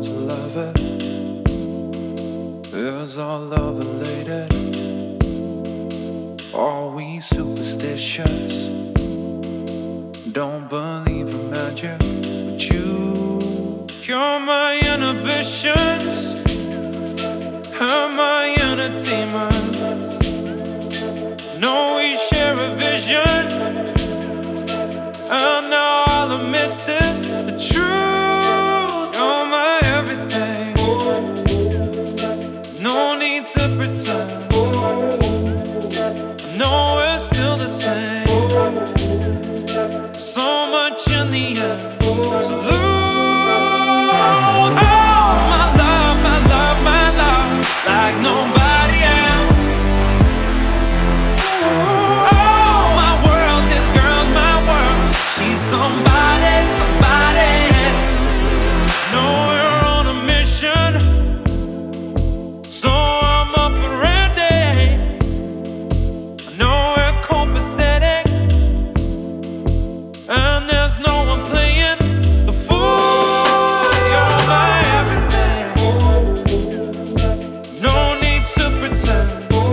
to love it. Is our love elated? Are we superstitious? Don't believe in magic, but you cure my inhibitions and my inner demons. Know we share a vision, and now I'll admit it, the truth. You're my everything, no need to pretend. I know we're still the same, so much in the end to lose. Oh, my love, my love, my love, like nobody else. Oh, my world, this girl's my world. She's somebody, somebody. No, we're on a mission, so I'm up and ready. I know we're copacetic, and there's no one playing the fool. You're my everything, no need to pretend.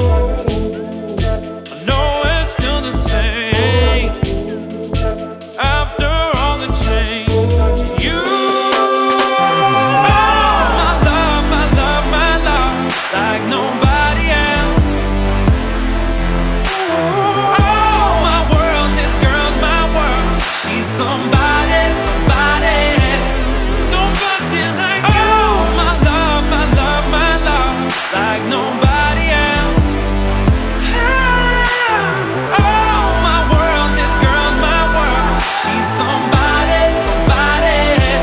I know we're still the same after all the change. You, oh, my love, my love, my love, like nobody else. Oh, my world, this girl's my world. She's somebody, somebody. Nobody like you. Oh, my love, my love, my love, like nobody else. Oh, my world, this girl's my world. She's somebody, somebody.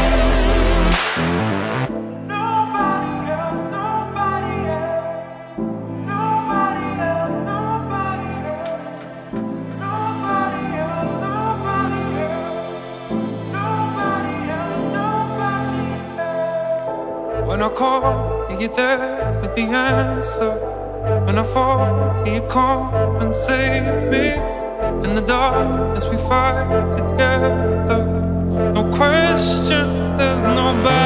Nobody else, nobody else. Nobody else, nobody else. Nobody else, nobody else. Nobody else, nobody else. When I call, you're there with the answer. When I fall, you come and save me. In the darkness we fight together. No question, there's nobody